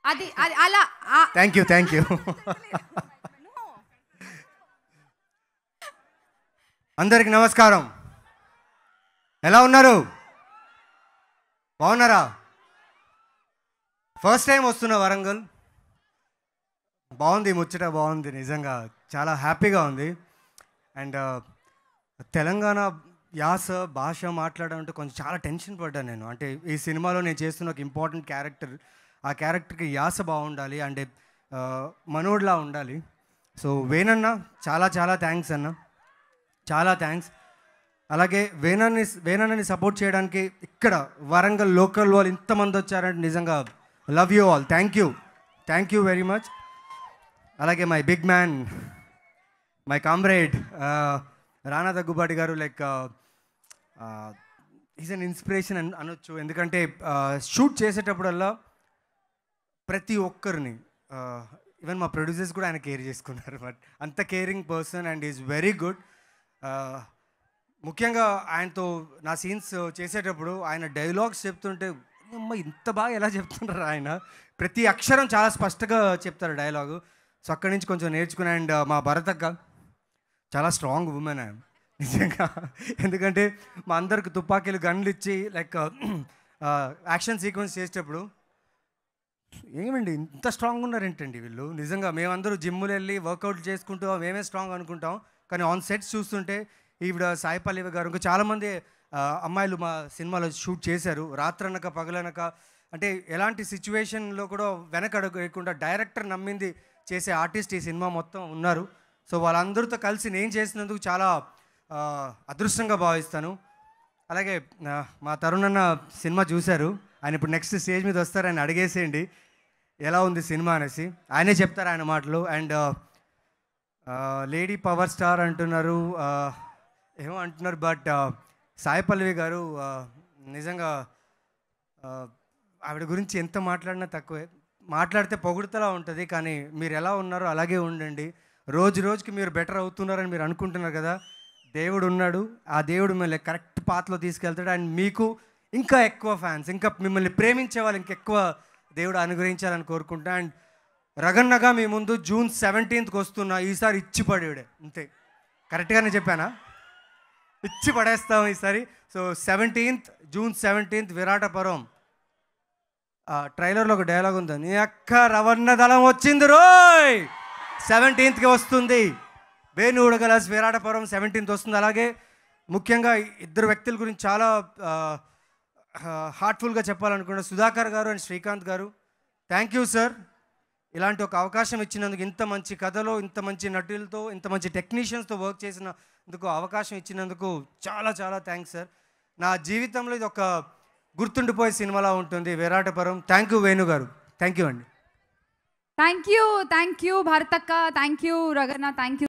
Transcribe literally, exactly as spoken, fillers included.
అది అది అలా థ్యాంక్ యూ థ్యాంక్ యూ అందరికి నమస్కారం. ఎలా ఉన్నారు? బాగున్నారా? ఫస్ట్ టైం వస్తున్న వరంగల్. బాగుంది, ముచ్చట బాగుంది, నిజంగా చాలా హ్యాపీగా ఉంది. అండ్ తెలంగాణ యాస భాష మాట్లాడడం అంటే కొంచెం చాలా టెన్షన్ పడ్డాను నేను. అంటే ఈ సినిమాలో నేను చేస్తున్న ఒక ఇంపార్టెంట్ క్యారెక్టర్, ఆ క్యారెక్టర్కి యాస బాగుండాలి, అంటే మనోడ్లా ఉండాలి. సో వేణన్న చాలా చాలా థ్యాంక్స్ అన్న, చాలా థ్యాంక్స్. అలాగే వేణన్ని వేణన్నని సపోర్ట్ చేయడానికి ఇక్కడ వరంగల్ లోకల్ వాళ్ళు ఇంతమంది వచ్చారంటే నిజంగా love you all. Thank you thank you very much. అలాగే my big man, my comrade Rana Daggubati garu, like is an inspiration అని అనొచ్చు. ఎందుకంటే షూట్ చేసేటప్పుడల్లా ప్రతి ఒక్కరిని, ఈవెన్ మా ప్రొడ్యూసర్స్ కూడా ఆయన కేర్ చేసుకున్నారు. బట్ అంత caring person and is very good. ముఖ్యంగా ఆయనతో నా సీన్స్ చేసేటప్పుడు ఆయన డైలాగ్స్ చెప్తుంటే అమ్మ ఇంత బాగా ఎలా చెప్తున్నారు ఆయన, ప్రతి అక్షరం చాలా స్పష్టంగా చెప్తారు డైలాగు. సో అక్కడి నుంచి కొంచెం నేర్చుకుని. అండ్ మా భరతక్క చాలా స్ట్రాంగ్ ఉమెన్ ఆయన నిజంగా. ఎందుకంటే మా అందరికి తుపాకీలు గన్లు ఇచ్చి లైక్ యాక్షన్ సీక్వెన్స్ చేసేటప్పుడు ఏమండి ఇంత స్ట్రాంగ్ ఉన్నారేంటండి వీళ్ళు, నిజంగా మేమందరూ జిమ్ములు వెళ్ళి వర్కౌట్ చేసుకుంటూ మేమే స్ట్రాంగ్ అనుకుంటాం, కానీ ఆన్ సెట్స్ చూస్తుంటే ఈవిడ సాయి పల్లవి గారు ఇంకా చాలామంది అమ్మాయిలు మా సినిమాలో షూట్ చేశారు. రాత్రనక పగలనక, అంటే ఎలాంటి సిచ్యువేషన్లో కూడా వెనకడుగు వేయకుండా డైరెక్టర్ నమ్మింది చేసే ఆర్టిస్ట్ ఈ సినిమా మొత్తం ఉన్నారు. సో వాళ్ళందరితో కలిసి నేను చేసినందుకు చాలా అదృష్టంగా భావిస్తాను. అలాగే మా తరుణ్ అన్న సినిమా చూశారు, ఆయన ఇప్పుడు నెక్స్ట్ స్టేజ్ మీద వస్తారు, ఆయన అడిగేసేయండి ఎలా ఉంది సినిమా అనేసి, ఆయనే చెప్తారు ఆయన మాటలు. అండ్ లేడీ పవర్ స్టార్ అంటున్నారు, ఏమో అంటున్నారు, బట్ సాయి పల్లవి గారు నిజంగా ఆవిడ గురించి ఎంత మాట్లాడినా తక్కువే. మాట్లాడితే పొగుడుతలా ఉంటుంది, కానీ మీరు ఎలా ఉన్నారో అలాగే ఉండండి. రోజు రోజుకి మీరు బెటర్ అవుతున్నారని మీరు అనుకుంటున్నారు కదా, దేవుడు ఉన్నాడు, ఆ దేవుడు మిమ్మల్ని కరెక్ట్ పాత్రలో తీసుకెళ్తాడు. అండ్ మీకు ఇంకా ఎక్కువ ఫ్యాన్స్, ఇంకా మిమ్మల్ని ప్రేమించే వాళ్ళు ఇంకెక్కువ దేవుడు అనుగ్రహించాలని కోరుకుంటా. అండ్ రగన్నగా మీ ముందు జూన్ సెవెంటీన్త్కి వస్తున్నా, ఈసారి ఇచ్చి పడేవాడే అంతే. కరెక్ట్గానే చెప్పానా? ఇచ్చి పడేస్తాం ఈసారి. So seventeenth June seventeenth Virata Parvam. ట్రైలర్లో ఒక డైలాగ్ ఉంది, నీ అక్క రవణ దళం వచ్చింది రోయ్, సెవెంటీన్త్కి వస్తుంది. వేణు ఉడగలస్ విరాట పర్వం సెవెంటీన్త్ వస్తుంది. అలాగే ముఖ్యంగా ఇద్దరు వ్యక్తుల గురించి చాలా హార్ట్ఫుల్గా చెప్పాలనుకున్న సుధాకర్ గారు అండ్ శ్రీకాంత్ గారు, థ్యాంక్ యూ సార్. ఇలాంటి ఒక అవకాశం ఇచ్చినందుకు, ఇంత మంచి కథలో ఇంత మంచి నటులతో ఇంత మంచి టెక్నీషియన్స్తో వర్క్ చేసినందుకు, అవకాశం ఇచ్చినందుకు చాలా చాలా థ్యాంక్స్ సార్. నా జీవితంలో ఇది ఒక గుర్తుండిపోయే సినిమాలా ఉంటుంది విరాట పర్వం. Thank you Venu garu, thank you అండి. థ్యాంక్ యూ థ్యాంక్ యూ భరతక్క, థ్యాంక్ యూ రగన్న, థ్యాంక్ యూ.